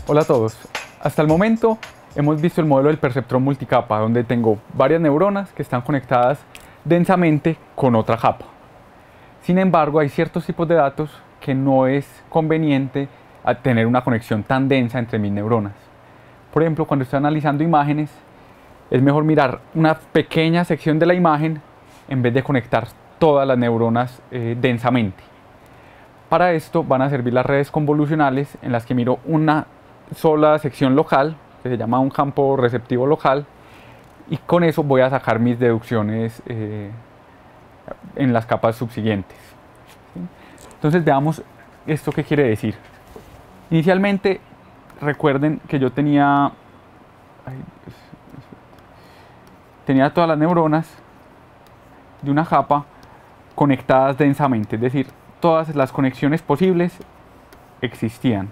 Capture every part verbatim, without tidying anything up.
Hola a todos. Hasta el momento hemos visto el modelo del perceptrón multicapa, donde tengo varias neuronas que están conectadas densamente con otra capa. Sin embargo, hay ciertos tipos de datos que no es conveniente tener una conexión tan densa entre mis neuronas. Por ejemplo, cuando estoy analizando imágenes, es mejor mirar una pequeña sección de la imagen en vez de conectar todas las neuronas eh, densamente. Para esto van a servir las redes convolucionales, en las que miro una sola sección local, que se llama un campo receptivo local, y con eso voy a sacar mis deducciones eh, en las capas subsiguientes. ¿Sí? Entonces veamos esto qué quiere decir. Inicialmente, recuerden que yo tenía, ay, tenía todas las neuronas de una capa conectadas densamente, es decir, todas las conexiones posibles existían.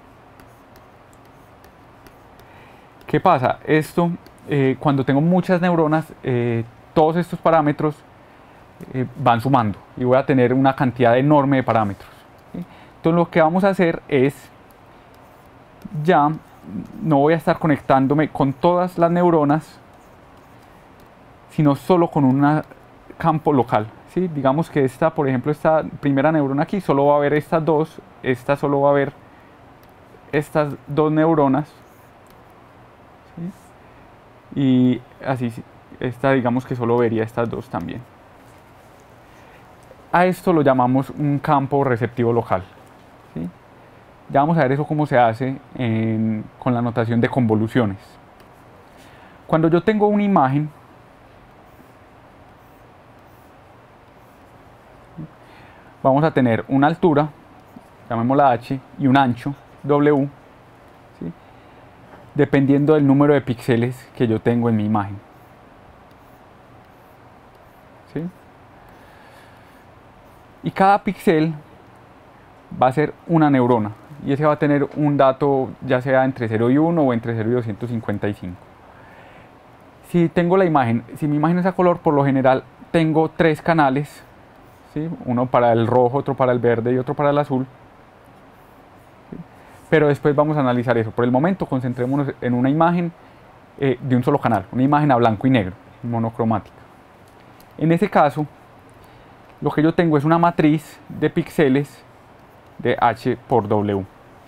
¿Qué pasa? Esto, eh, cuando tengo muchas neuronas, eh, todos estos parámetros eh, van sumando y voy a tener una cantidad enorme de parámetros. ¿Sí? Entonces lo que vamos a hacer es, ya no voy a estar conectándome con todas las neuronas, sino solo con un campo local. ¿Sí? Digamos que esta, por ejemplo, esta primera neurona aquí solo va a haber estas dos, esta solo va a haber estas dos neuronas. ¿Sí? Y así, esta digamos que solo vería estas dos también. A esto lo llamamos un campo receptivo local. ¿Sí? Ya vamos a ver eso cómo se hace en, con la notación de convoluciones. Cuando yo tengo una imagen, vamos a tener una altura, llamémosla H, y un ancho, W, ¿sí? Dependiendo del número de píxeles que yo tengo en mi imagen. ¿Sí? Y cada píxel va a ser una neurona, y ese va a tener un dato ya sea entre cero y uno o entre cero y doscientos cincuenta y cinco. Si tengo la imagen, si mi imagen es a color, por lo general tengo tres canales, ¿sí? Uno para el rojo, otro para el verde y otro para el azul. ¿Sí? Pero después vamos a analizar eso. Por el momento concentrémonos en una imagen eh, de un solo canal, una imagen a blanco y negro, monocromática. En ese caso, lo que yo tengo es una matriz de píxeles de H por W.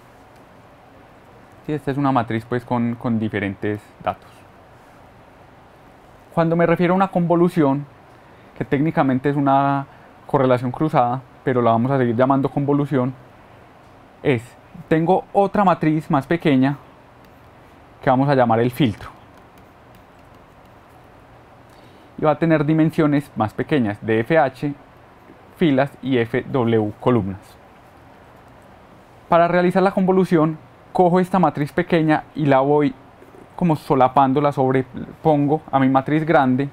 ¿Sí? Esta es una matriz pues con, con diferentes datos. Cuando me refiero a una convolución, que técnicamente es una correlación cruzada, pero la vamos a seguir llamando convolución, es, tengo otra matriz más pequeña que vamos a llamar el filtro, y va a tener dimensiones más pequeñas, de F H filas y F W columnas. Para realizar la convolución, cojo esta matriz pequeña y la voy como solapando, la sobrepongo a mi matriz grande,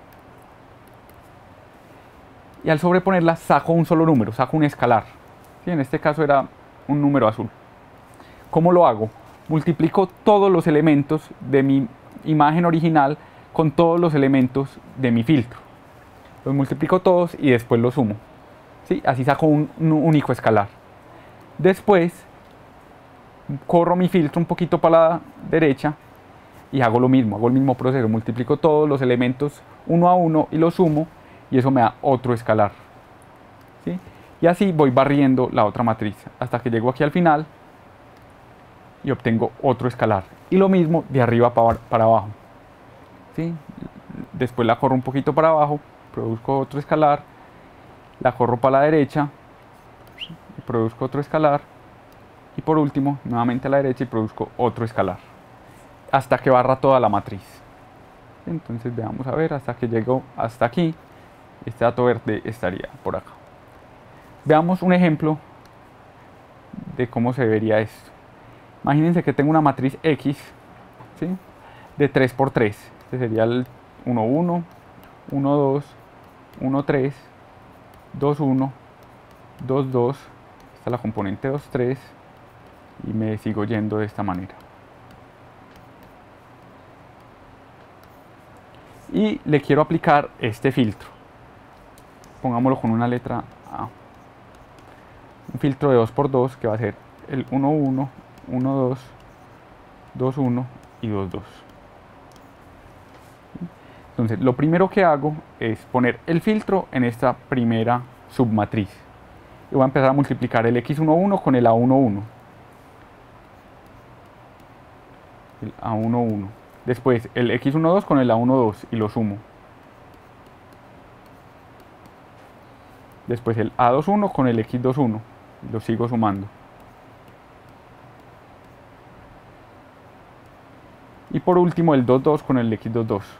y al sobreponerla saco un solo número, saco un escalar. ¿Sí? En este caso era un número azul. ¿Cómo lo hago? Multiplico todos los elementos de mi imagen original con todos los elementos de mi filtro. Los multiplico todos y después los sumo. ¿Sí? Así saco un, un único escalar. Después corro mi filtro un poquito para la derecha y hago lo mismo, hago el mismo proceso. Multiplico todos los elementos uno a uno y los sumo, y eso me da otro escalar. ¿Sí? Y así voy barriendo la otra matriz hasta que llego aquí al final y obtengo otro escalar. Y lo mismo de arriba para, para abajo. ¿Sí? Después la corro un poquito para abajo, produzco otro escalar, la corro para la derecha y produzco otro escalar, y por último nuevamente a la derecha y produzco otro escalar, hasta que barra toda la matriz. Entonces veamos a ver, hasta que llego hasta aquí, este dato verde estaría por acá. Veamos un ejemplo de cómo se vería esto. Imagínense que tengo una matriz X, ¿sí? De tres por tres. Este sería el uno uno, uno dos, uno tres, dos uno, dos dos. Esta es la componente dos tres, y me sigo yendo de esta manera. Y le quiero aplicar este filtro. Pongámoslo con una letra A. Un filtro de dos por dos que va a ser el uno uno, uno dos, dos uno y dos dos. Entonces lo primero que hago es poner el filtro en esta primera submatriz y voy a empezar a multiplicar el equis uno uno con el a uno uno, el a uno uno, después el equis uno dos con el a uno dos y lo sumo, después el a dos uno con el equis dos uno y lo sigo sumando, y por último el dos dos con el equis dos dos.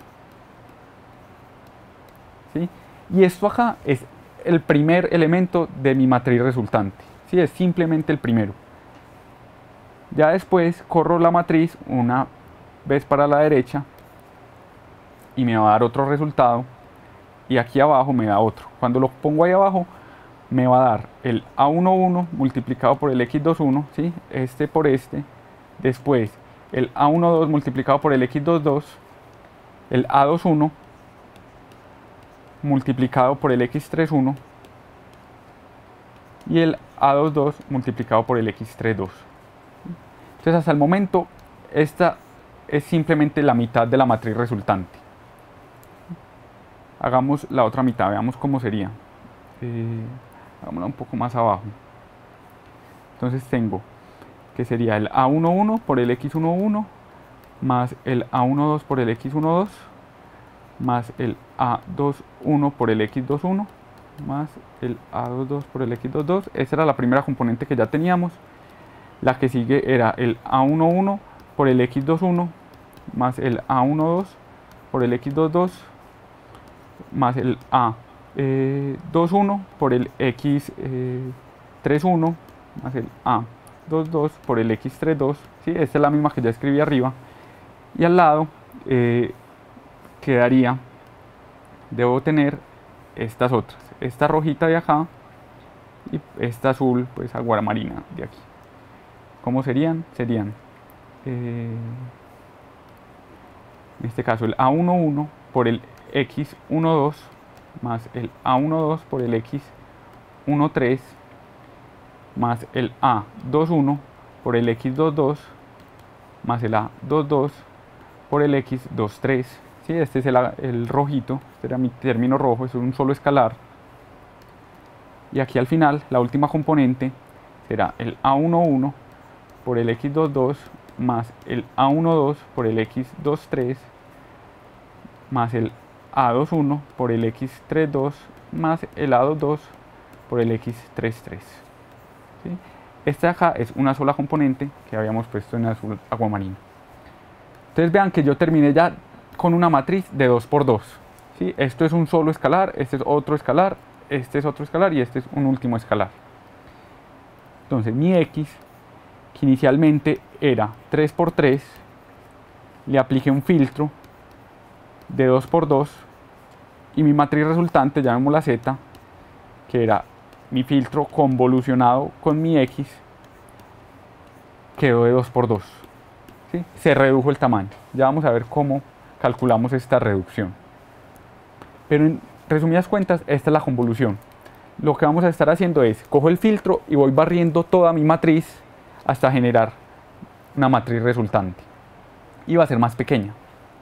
¿Sí? Y esto acá es el primer elemento de mi matriz resultante, ¿sí? Es simplemente el primero. Ya después corro la matriz una vez para la derecha y me va a dar otro resultado, y aquí abajo me da otro. Cuando lo pongo ahí abajo me va a dar el a uno uno multiplicado por el equis dos uno, ¿sí? Este por este, después el a uno dos multiplicado por el equis dos dos, el a dos uno multiplicado por el equis tres uno y el a dos dos multiplicado por el equis tres dos. Entonces hasta el momento esta es simplemente la mitad de la matriz resultante. Hagamos la otra mitad, veamos cómo sería. Eh, hagámosla un poco más abajo. Entonces tengo que sería el a uno uno por el equis uno uno más el a uno dos por el equis uno dos más el a dos uno por el equis dos uno más el a dos dos por el equis dos dos. Esa era la primera componente que ya teníamos. La que sigue era el a uno uno por el equis dos uno más el a uno dos por el equis dos dos más el a dos uno por el equis tres uno más el a dos dos por el equis tres dos. ¿Sí? Esta es la misma que ya escribí arriba. Y al lado eh, quedaría, debo tener estas otras, esta rojita de acá y esta azul, pues aguamarina de aquí. ¿Cómo serían? Serían eh, en este caso el a uno uno por el equis uno dos más el a uno dos por el equis uno tres más el a dos uno por el equis dos dos más el a dos dos por el equis dos tres. ¿Sí? Este es el, el rojito, este era mi término rojo, es un solo escalar. Y aquí al final la última componente será el a uno uno por el equis dos dos más el a uno dos por el equis dos tres más el a dos uno por el equis tres dos más el a dos dos por el equis tres tres. ¿Sí? Esta de acá es una sola componente que habíamos puesto en azul aguamarino. Entonces vean que yo terminé ya con una matriz de dos por dos. ¿Sí? Esto es un solo escalar, este es otro escalar, este es otro escalar y este es un último escalar. Entonces mi x, que inicialmente era tres por tres, le apliqué un filtro de dos por dos y mi matriz resultante, llamémosla z, que era mi filtro convolucionado con mi x, quedó de dos por dos. ¿Sí? Se redujo el tamaño. Ya vamos a ver cómo calculamos esta reducción. Pero en resumidas cuentas, esta es la convolución. Lo que vamos a estar haciendo es, cojo el filtro y voy barriendo toda mi matriz hasta generar una matriz resultante. Y va a ser más pequeña.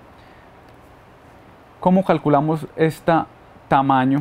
¿Cómo calculamos este tamaño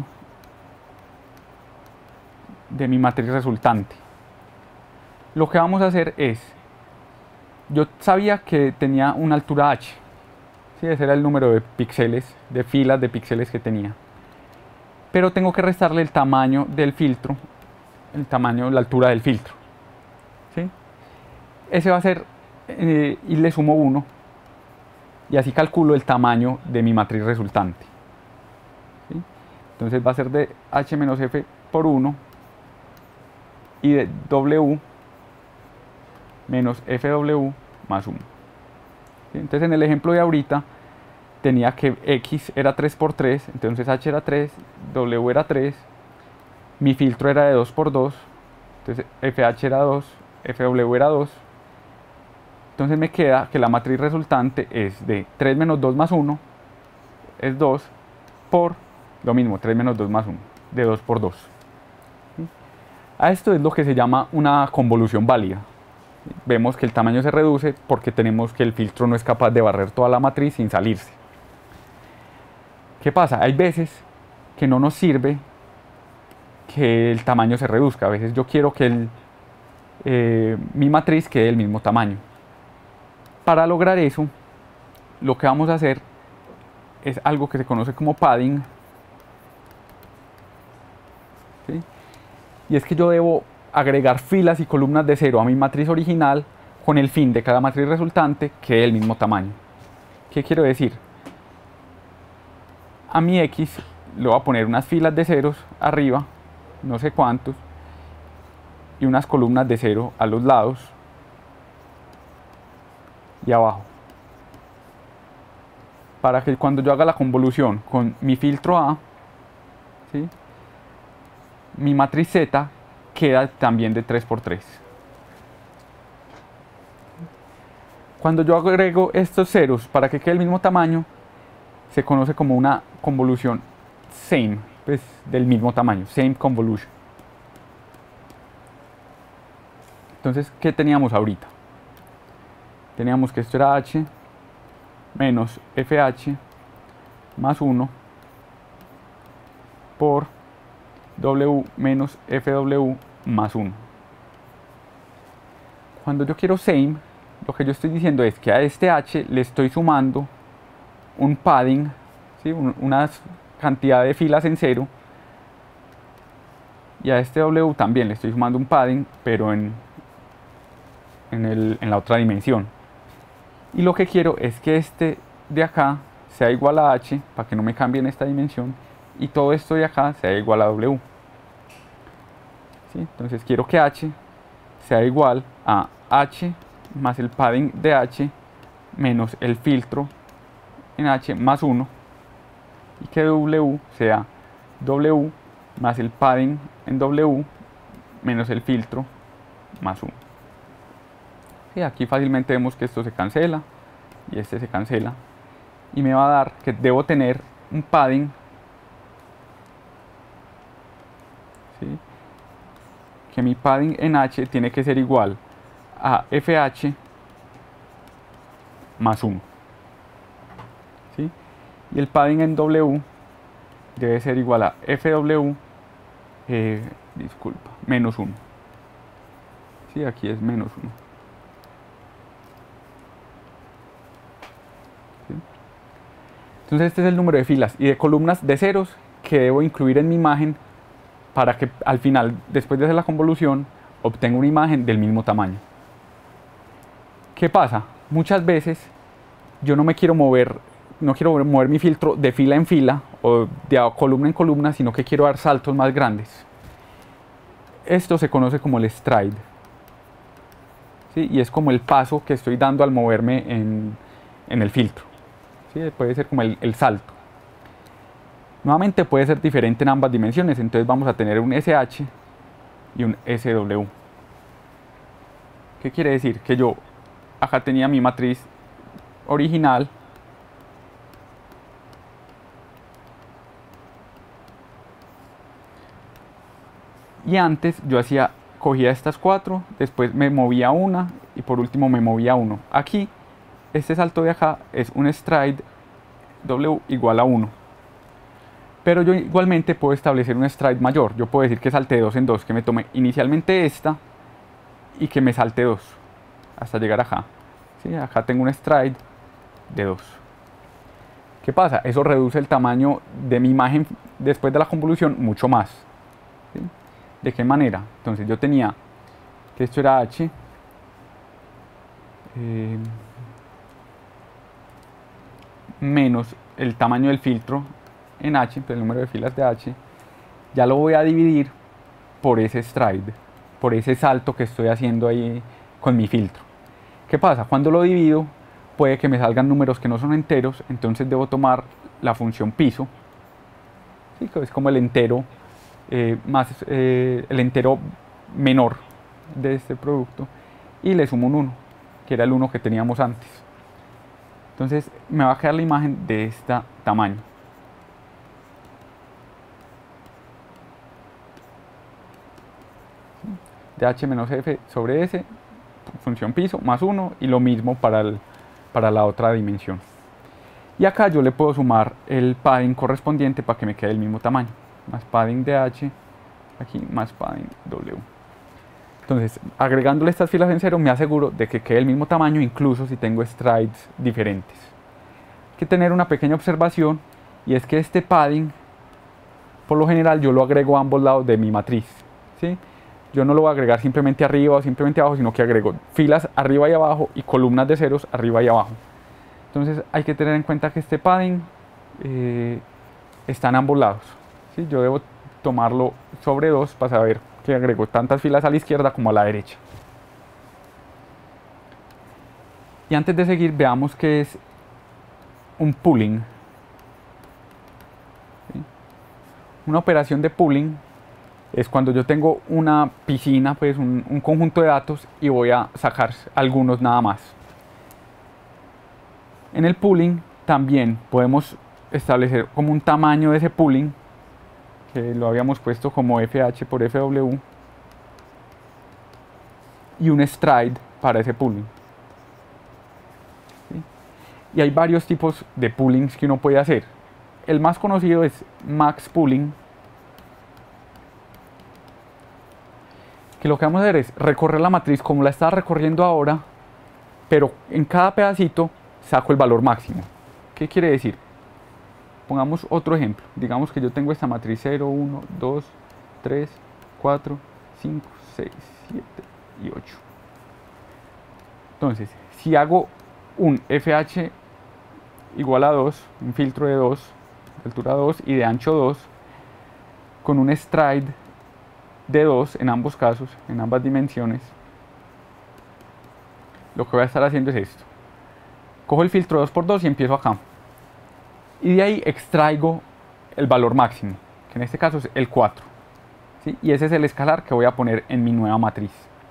de mi matriz resultante? Lo que vamos a hacer es, yo sabía que tenía una altura h, ¿sí? Ese era el número de píxeles, de filas de píxeles que tenía, pero tengo que restarle el tamaño del filtro, el tamaño, la altura del filtro, ¿sí? Ese va a ser, eh, y le sumo uno, y así calculo el tamaño de mi matriz resultante, ¿sí? Entonces va a ser de h menos f por uno y de w menos fw más uno. ¿Sí? Entonces en el ejemplo de ahorita tenía que x era tres por tres, entonces h era tres, w era tres, mi filtro era de dos por dos, entonces fh era dos, fw era dos. Entonces me queda que la matriz resultante es de tres menos dos más uno, es dos, por lo mismo, tres menos dos más uno, de dos por dos. ¿Sí? A esto es lo que se llama una convolución válida. Vemos que el tamaño se reduce porque tenemos que el filtro no es capaz de barrer toda la matriz sin salirse. ¿Qué pasa? Hay veces que no nos sirve que el tamaño se reduzca. A veces yo quiero que el, eh, mi matriz quede del mismo tamaño. Para lograr eso, lo que vamos a hacer es algo que se conoce como padding. ¿Sí? Y es que yo debo agregar filas y columnas de cero a mi matriz original con el fin de cada matriz resultante quede del mismo tamaño. ¿Qué quiero decir? A mi X le voy a poner unas filas de ceros arriba, no sé cuántos, y unas columnas de cero a los lados y abajo, para que cuando yo haga la convolución con mi filtro A, ¿sí?, mi matriz Z queda también de tres por tres. Cuando yo agrego estos ceros para que quede el mismo tamaño, se conoce como una convolución same, pues del mismo tamaño, same convolution. Entonces, ¿qué teníamos ahorita? Teníamos que esto era H menos F H más uno por W menos F W más uno. Cuando yo quiero same, lo que yo estoy diciendo es que a este H le estoy sumando un padding, ¿sí?, una cantidad de filas en cero, y a este W también le estoy sumando un padding, pero en, en, el, en la otra dimensión. Y lo que quiero es que este de acá sea igual a H, para que no me cambie en esta dimensión, y todo esto de acá sea igual a W. ¿Sí? Entonces quiero que H sea igual a H más el padding de H menos el filtro en H más uno, y que W sea W más el padding en W menos el filtro más uno. Y aquí fácilmente vemos que esto se cancela y este se cancela, y me va a dar que debo tener un padding, ¿sí?, que mi padding en H tiene que ser igual a F H más uno, ¿sí?, y el padding en W debe ser igual a F W, eh, disculpa, menos uno. Sí, aquí es menos uno. ¿Sí? Entonces este es el número de filas y de columnas de ceros que debo incluir en mi imagen para que al final, después de hacer la convolución, obtenga una imagen del mismo tamaño. ¿Qué pasa? Muchas veces yo no me quiero mover, no quiero mover mi filtro de fila en fila o de columna en columna, sino que quiero dar saltos más grandes. Esto se conoce como el stride, ¿sí?, y es como el paso que estoy dando al moverme en, en el filtro, ¿sí?, puede ser como el, el salto. Nuevamente puede ser diferente en ambas dimensiones, entonces vamos a tener un S H y un S W. ¿Qué quiere decir? Que yo acá tenía mi matriz original, y antes yo hacía, cogía estas cuatro, después me movía una y por último me movía uno. Aquí, este salto de acá es un stride W igual a uno. Pero yo igualmente puedo establecer un stride mayor. Yo puedo decir que salte de dos en dos, que me tome inicialmente esta y que me salte dos hasta llegar acá. ¿Sí? Acá tengo un stride de dos. ¿Qué pasa? Eso reduce el tamaño de mi imagen después de la convolución mucho más. ¿Sí? ¿De qué manera? Entonces yo tenía que esto era H, eh, menos el tamaño del filtro en H, el número de filas de H, ya lo voy a dividir por ese stride, por ese salto que estoy haciendo ahí con mi filtro. ¿Qué pasa? Cuando lo divido puede que me salgan números que no son enteros, entonces debo tomar la función piso, ¿sí?, que es como el entero eh, más eh, el entero menor de este producto, y le sumo un uno, que era el uno que teníamos antes. Entonces me va a quedar la imagen de este tamaño. De H menos F sobre S función piso, más uno, y lo mismo para, el, para la otra dimensión. Y acá yo le puedo sumar el padding correspondiente para que me quede el mismo tamaño. Más padding de H, aquí más padding W. Entonces, agregándole estas filas en cero me aseguro de que quede el mismo tamaño, incluso si tengo strides diferentes. Hay que tener una pequeña observación, y es que este padding, por lo general, yo lo agrego a ambos lados de mi matriz, ¿sí? Yo no lo voy a agregar simplemente arriba o simplemente abajo, sino que agrego filas arriba y abajo y columnas de ceros arriba y abajo. Entonces hay que tener en cuenta que este padding eh, está en ambos lados, ¿sí? Yo debo tomarlo sobre dos para saber que agrego tantas filas a la izquierda como a la derecha. Y antes de seguir, veamos qué es un pooling. ¿Sí? Una operación de pooling es cuando yo tengo una piscina, pues un, un conjunto de datos, y voy a sacar algunos nada más. En el pooling también podemos establecer como un tamaño de ese pooling, que lo habíamos puesto como F H por F W, y un stride para ese pooling. ¿Sí? Y hay varios tipos de poolings que uno puede hacer. El más conocido es max pooling, que lo que vamos a hacer es recorrer la matriz como la está recorriendo ahora, pero en cada pedacito saco el valor máximo. ¿Qué quiere decir? Pongamos otro ejemplo. Digamos que yo tengo esta matriz cero, uno, dos, tres, cuatro, cinco, seis, siete y ocho. Entonces, si hago un F H igual a dos, un filtro de dos, de altura dos y de ancho dos, con un stride de dos en ambos casos, en ambas dimensiones, lo que voy a estar haciendo es esto. Cojo el filtro dos por dos y empiezo acá. Y de ahí extraigo el valor máximo, que en este caso es el cuatro. ¿Sí? Y ese es el escalar que voy a poner en mi nueva matriz.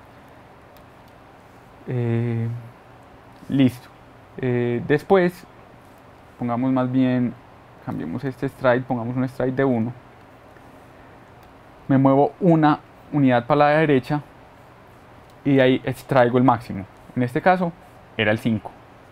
Eh, listo. Eh, después, pongamos más bien, cambiemos este stride, pongamos un stride de uno. Me muevo una unidad para la derecha y de ahí extraigo el máximo. En este caso era el cinco.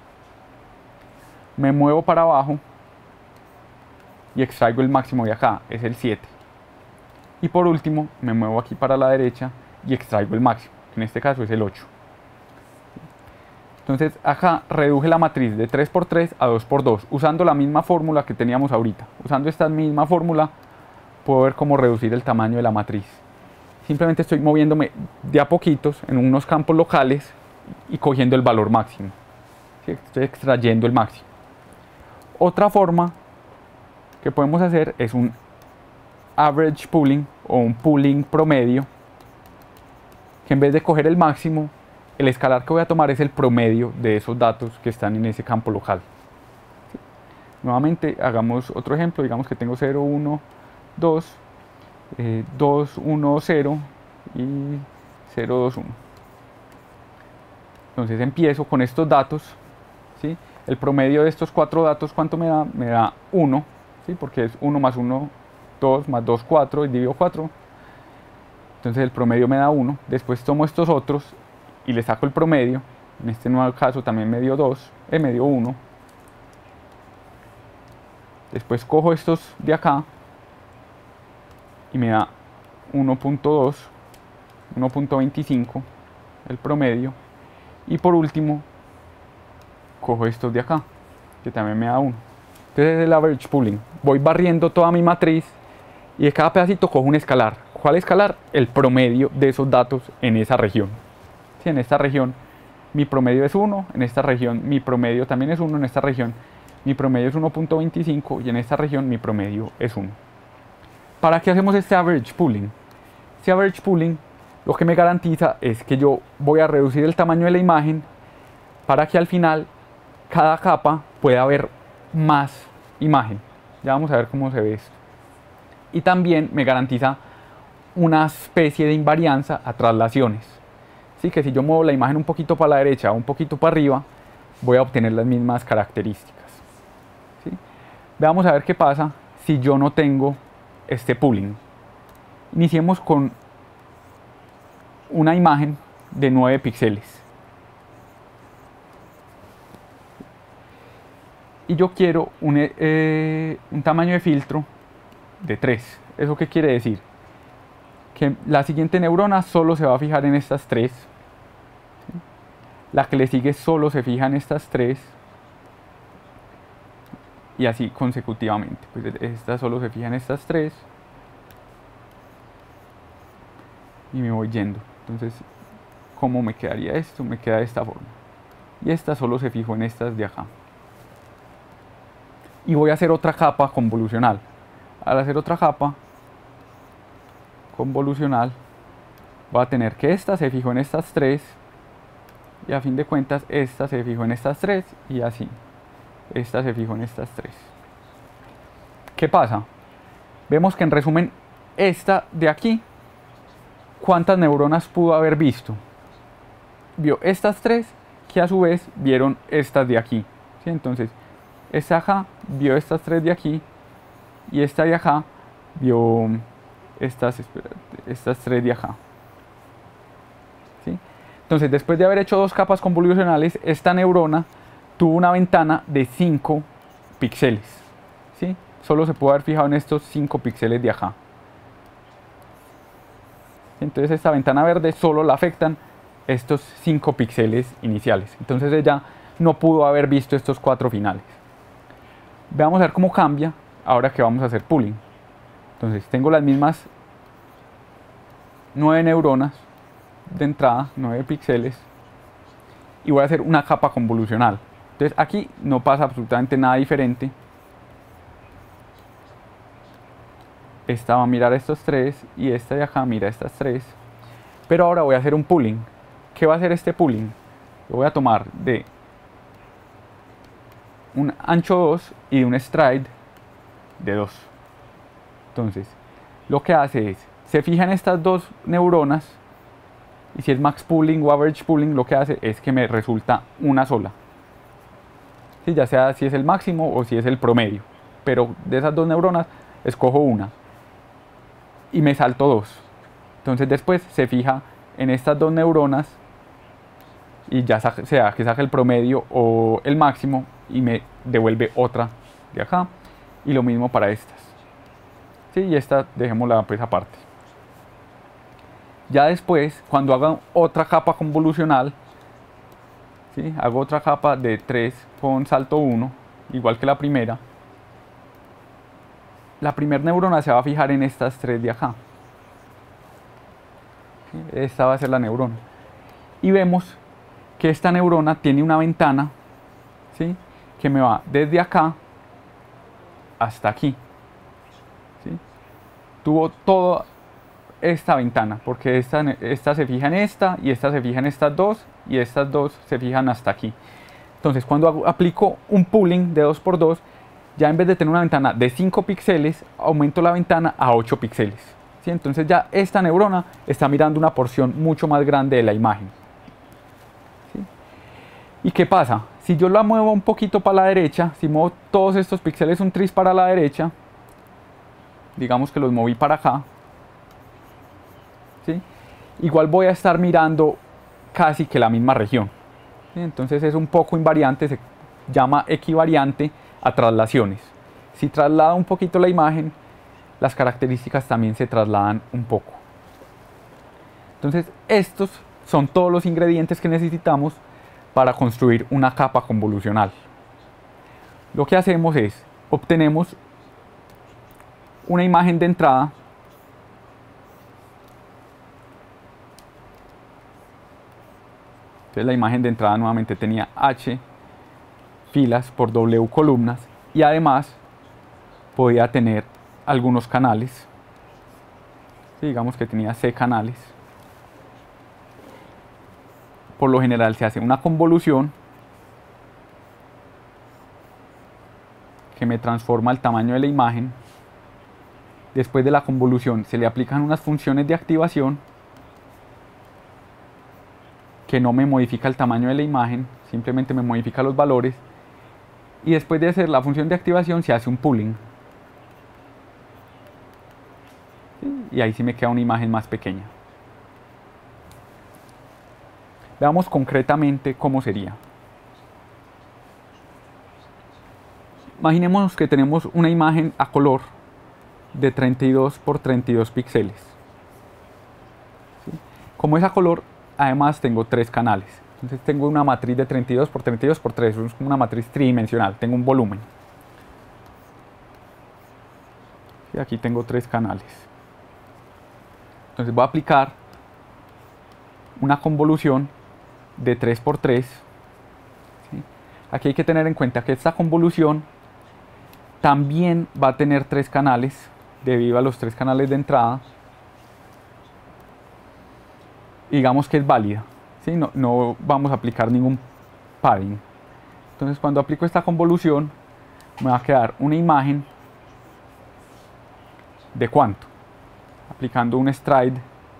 Me muevo para abajo y extraigo el máximo de acá, es el siete. Y por último me muevo aquí para la derecha y extraigo el máximo, que en este caso es el ocho. Entonces acá reduje la matriz de tres por tres a dos por dos, usando la misma fórmula que teníamos ahorita. Usando esta misma fórmula puedo ver cómo reducir el tamaño de la matriz. Simplemente estoy moviéndome de a poquitos en unos campos locales y cogiendo el valor máximo. ¿Sí? Estoy extrayendo el máximo. Otra forma que podemos hacer es un average pooling o un pooling promedio, que en vez de coger el máximo, el escalar que voy a tomar es el promedio de esos datos que están en ese campo local. ¿Sí? Nuevamente hagamos otro ejemplo, digamos que tengo cero, uno, dos, eh, dos, uno, cero y cero, dos, uno. Entonces empiezo con estos datos, ¿sí? El promedio de estos cuatro datos, ¿cuánto me da? Me da uno, ¿sí? Porque es uno más uno, dos, más dos, cuatro, y divido cuatro. Entonces el promedio me da uno. Después tomo estos otros y le saco el promedio. En este nuevo caso también me dio dos, eh, me dio uno. Después cojo estos de acá y me da uno punto dos, uno punto veinticinco, el promedio. Y por último, cojo estos de acá, que también me da uno. Entonces es el average pooling. Voy barriendo toda mi matriz y de cada pedacito cojo un escalar. ¿Cuál escalar? El promedio de esos datos en esa región. Sí, en esta región mi promedio es uno, en esta región mi promedio también es uno, en esta región mi promedio es uno punto veinticinco y en esta región mi promedio es uno. ¿Para qué hacemos este average pooling? Este average pooling lo que me garantiza es que yo voy a reducir el tamaño de la imagen para que al final cada capa pueda haber más imagen. Ya vamos a ver cómo se ve esto. Y también me garantiza una especie de invarianza a traslaciones. Así que si yo muevo la imagen un poquito para la derecha o un poquito para arriba, voy a obtener las mismas características. ¿Sí? Veamos a ver qué pasa si yo no tengo este pooling. Iniciemos con una imagen de nueve píxeles. y yo quiero un, eh, un tamaño de filtro de tres. ¿Eso qué quiere decir? Que la siguiente neurona solo se va a fijar en estas tres, ¿sí? La que le sigue solo se fija en estas tres, y así consecutivamente. Pues esta solo se fija en estas tres y me voy yendo. Entonces, ¿cómo me quedaría esto? Me queda de esta forma, y esta solo se fijó en estas de acá. Y voy a hacer otra capa convolucional. Al hacer otra capa convolucional, voy a tener que esta se fijó en estas tres, y a fin de cuentas esta se fijó en estas tres, y así esta se fijó en estas tres. ¿Qué pasa? Vemos que en resumen esta de aquí, ¿cuántas neuronas pudo haber visto? Vio estas tres, que a su vez vieron estas de aquí, ¿sí? Entonces esta acá vio estas tres de aquí, y esta de acá vio estas, estas tres de acá, ¿sí? Entonces, después de haber hecho dos capas convolucionales, esta neurona tuvo una ventana de cinco píxeles, ¿sí? Solo se puede haber fijado en estos cinco píxeles de acá. Entonces esta ventana verde solo la afectan estos cinco píxeles iniciales. Entonces ella no pudo haber visto estos cuatro finales. Veamos a ver cómo cambia ahora que vamos a hacer pooling. Entonces tengo las mismas nueve neuronas de entrada, nueve píxeles, y voy a hacer una capa convolucional. Entonces aquí no pasa absolutamente nada diferente. Esta va a mirar estos tres, y esta de acá mira estas tres. Pero ahora voy a hacer un pooling. ¿Qué va a hacer este pooling? Lo voy a tomar de un ancho dos y de un stride de dos. Entonces, lo que hace es, se fija en estas dos neuronas, y si es max pooling o average pooling, lo que hace es que me resulta una sola. ¿Sí? Ya sea si es el máximo o si es el promedio. Pero de esas dos neuronas, escojo una. Y me salto dos. Entonces después se fija en estas dos neuronas, y ya sea que saque el promedio o el máximo, y me devuelve otra de acá. Y lo mismo para estas. ¿Sí? Y esta dejémosla pues aparte. Ya después, cuando haga otra capa convolucional, ¿sí? Hago otra capa de tres con salto uno, igual que la primera. La primera neurona se va a fijar en estas tres de acá. ¿Sí? Esta va a ser la neurona. Y vemos que esta neurona tiene una ventana, ¿sí? Que me va desde acá hasta aquí. ¿Sí? Tuvo toda esta ventana, porque esta, esta se fija en esta, y esta se fija en estas dos, y estas dos se fijan hasta aquí. Entonces cuando hago, aplico un pooling de dos por dos, ya en vez de tener una ventana de cinco píxeles, aumento la ventana a ocho píxeles. ¿Sí? Entonces ya esta neurona está mirando una porción mucho más grande de la imagen. ¿Sí? ¿Y qué pasa? Si yo la muevo un poquito para la derecha, si muevo todos estos píxeles un tris para la derecha, digamos que los moví para acá, ¿sí? Igual voy a estar mirando casi que la misma región. ¿Sí? Entonces es un poco invariante, se llama equivariante a traslaciones. Si traslada un poquito la imagen, las características también se trasladan un poco. Entonces estos son todos los ingredientes que necesitamos para construir una capa convolucional. Lo que hacemos es, obtenemos una imagen de entrada, entonces la imagen de entrada nuevamente tenía H filas por W columnas, y además podía tener algunos canales. Sí, digamos que tenía C canales. Por lo general se hace una convolución que me transforma el tamaño de la imagen. Después de la convolución se le aplican unas funciones de activación que no me modifica el tamaño de la imagen, simplemente me modifica los valores. Y después de hacer la función de activación se hace un pooling. ¿Sí? Y ahí sí me queda una imagen más pequeña. Veamos concretamente cómo sería. Imaginemos que tenemos una imagen a color de treinta y dos por treinta y dos píxeles. ¿Sí? Como es a color, además tengo tres canales. Entonces tengo una matriz de treinta y dos por treinta y dos por tres, es como una matriz tridimensional, tengo un volumen. Y aquí tengo tres canales. Entonces voy a aplicar una convolución de tres por tres. ¿Sí? Aquí hay que tener en cuenta que esta convolución también va a tener tres canales, debido a los tres canales de entrada. Digamos que es válida, ¿sí? no, no vamos a aplicar ningún padding. Entonces cuando aplico esta convolución me va a quedar una imagen de cuánto, aplicando un stride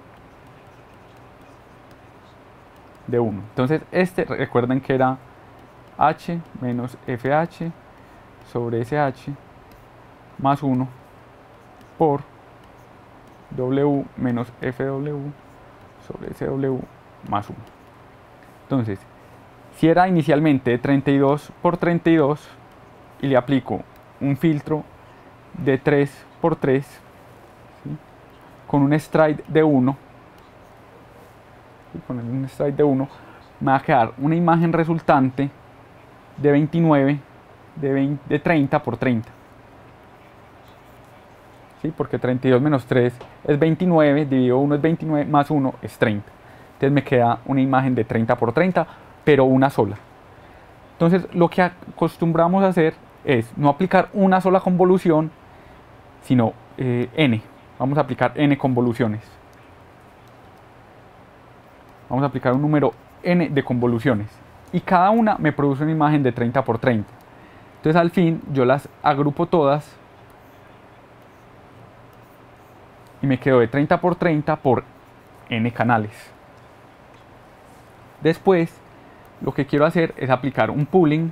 de uno. Entonces este, recuerden que era h menos fh sobre sh más uno por w menos fw sobre sw más uno. Entonces, si era inicialmente de treinta y dos por treinta y dos y le aplico un filtro de tres por tres, ¿sí? Con un stride de uno, ¿sí? Con un stride de uno me va a quedar una imagen resultante de veintinueve, de, veinte, de treinta por treinta. ¿Sí? Porque treinta y dos menos tres es veintinueve, dividido uno es veintinueve, más uno es treinta. Entonces me queda una imagen de treinta por treinta, pero una sola. Entonces lo que acostumbramos a hacer es no aplicar una sola convolución, sino eh, n. Vamos a aplicar n convoluciones. Vamos a aplicar un número n de convoluciones. Y cada una me produce una imagen de treinta por treinta. Entonces al fin yo las agrupo todas y me quedo de treinta por treinta por n canales. Después lo que quiero hacer es aplicar un pooling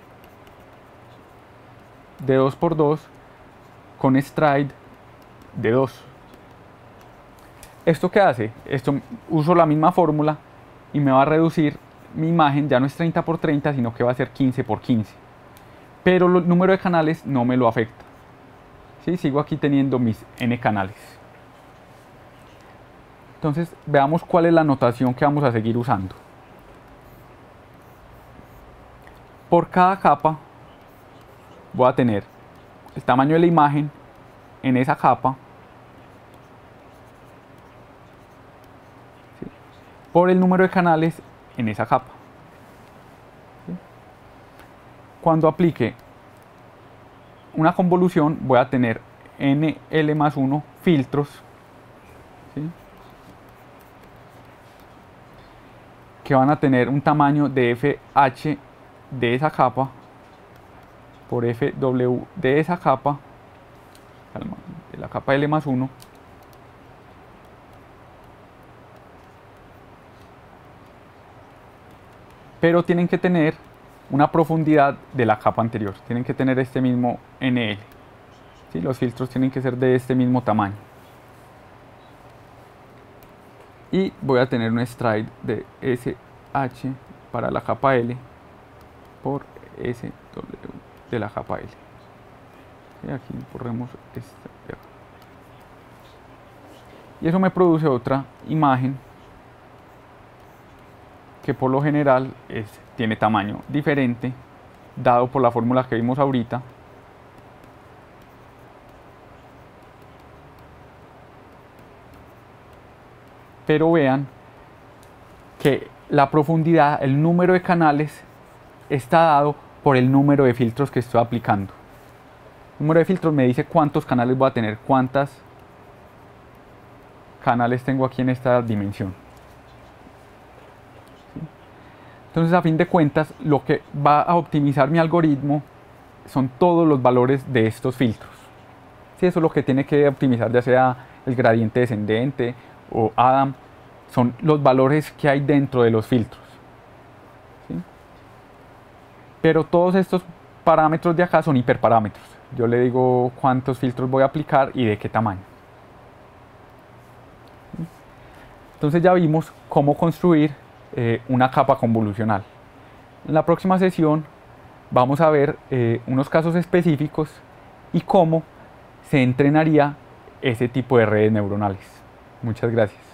de dos por dos con stride de dos. ¿Esto qué hace? Esto uso la misma fórmula y me va a reducir mi imagen, ya no es treinta por treinta, sino que va a ser quince por quince. Pero el número de canales no me lo afecta. ¿Sí? Sigo aquí teniendo mis n canales. Entonces veamos cuál es la notación que vamos a seguir usando. Por cada capa voy a tener el tamaño de la imagen en esa capa, ¿sí? Por el número de canales en esa capa. ¿Sí? Cuando aplique una convolución voy a tener N L más uno filtros, ¿sí? Que van a tener un tamaño de F H de esa capa por F W de esa capa, de la capa L más uno, pero tienen que tener una profundidad de la capa anterior, tienen que tener este mismo N L, ¿sí? Los filtros tienen que ser de este mismo tamaño. Y voy a tener un stride de S H para la capa L por S W de la capa L. Y aquí corremos esta. Y eso me produce otra imagen que por lo general es, tiene tamaño diferente, dado por la fórmula que vimos ahorita. Pero vean que la profundidad, el número de canales, está dado por el número de filtros que estoy aplicando. El número de filtros me dice cuántos canales voy a tener, cuántas canales tengo aquí en esta dimensión. ¿Sí? Entonces, a fin de cuentas, lo que va a optimizar mi algoritmo son todos los valores de estos filtros. ¿Sí? Eso es lo que tiene que optimizar, ya sea el gradiente descendente o Adam, son los valores que hay dentro de los filtros. ¿Sí? Pero todos estos parámetros de acá son hiperparámetros. Yo le digo cuántos filtros voy a aplicar y de qué tamaño. ¿Sí? Entonces ya vimos cómo construir eh, una capa convolucional. En la próxima sesión vamos a ver eh, unos casos específicos y cómo se entrenaría ese tipo de redes neuronales. Muchas gracias.